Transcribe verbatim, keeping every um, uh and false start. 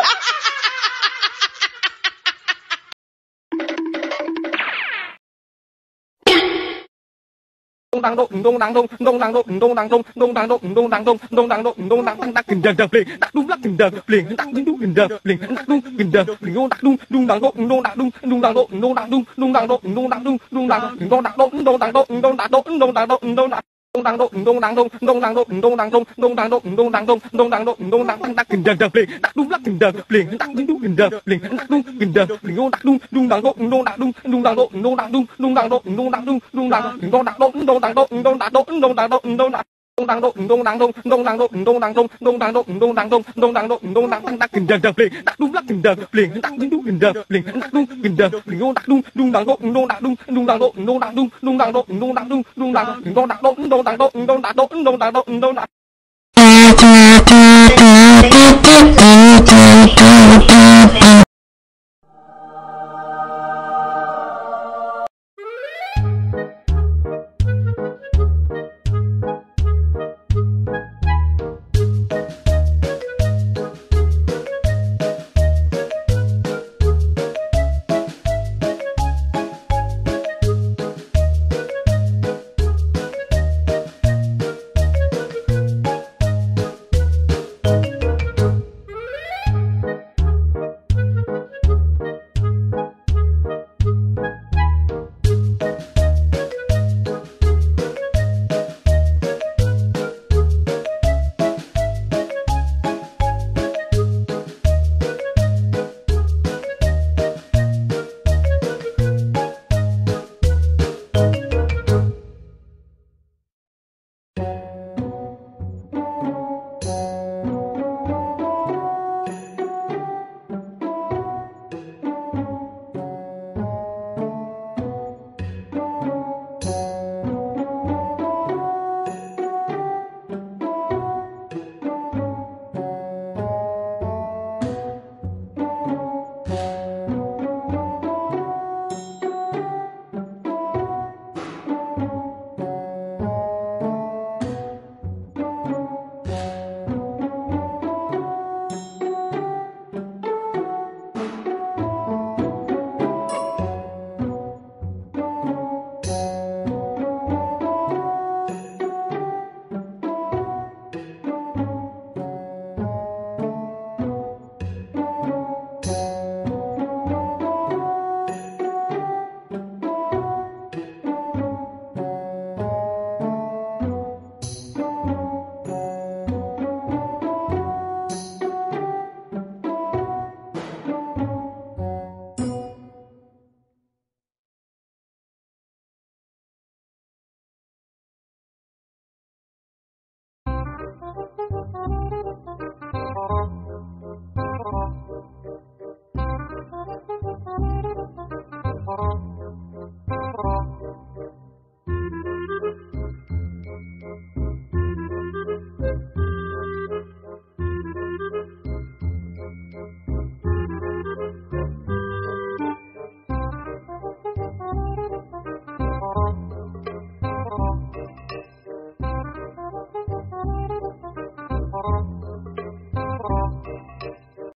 Đông đang đông đông đang đông đông đang đông đông đang đông đông đang đông đông đang đông đông đang đông đông đang đang kinh đằng đằng liền đắc đúng lắc kinh đằng liền đắc đúng kinh đằng liền đắc đúng kinh đằng liền đắc đúng đúng đang đông đông đang đông đông đang đông đông đang đông đông đang đông đông đang đông đông đang đông đang đông đông đang đông đông đang đông đông đang đông đông đang đông đang đông đông đang đông đông đang đông đông đang đông đông đang đông đông đang đông đông đang đông đông đang đang kinh đằng đằng liền đắc đúng lắc kinh đằng liền đắc đúng kinh đằng liền đắc đúng kinh đằng liền đắc đúng đông đang đông đông đang đông đông đang đông đông đang đông đông đang đông đông đang đông đông đang đông đang đông đông đang đông đông đang đông đông đang đông đông đang đông đang đông đông đang đông đông đang đông đông đang đông đông đang đông đông đang đông đông đang đông đông đang đang kinh đằng đằng liền đắc đúng lắc kinh đằng liền đắc đúng kinh đằng liền đắc đúng kinh đằng liền đắc đúng đông đang đông đông đang đông đông đang đông đông đang đông đông đang đông đông đang đông đông đang đông đang đông đông đang đông đông đang đông đông đang đông đông đang đông đông đang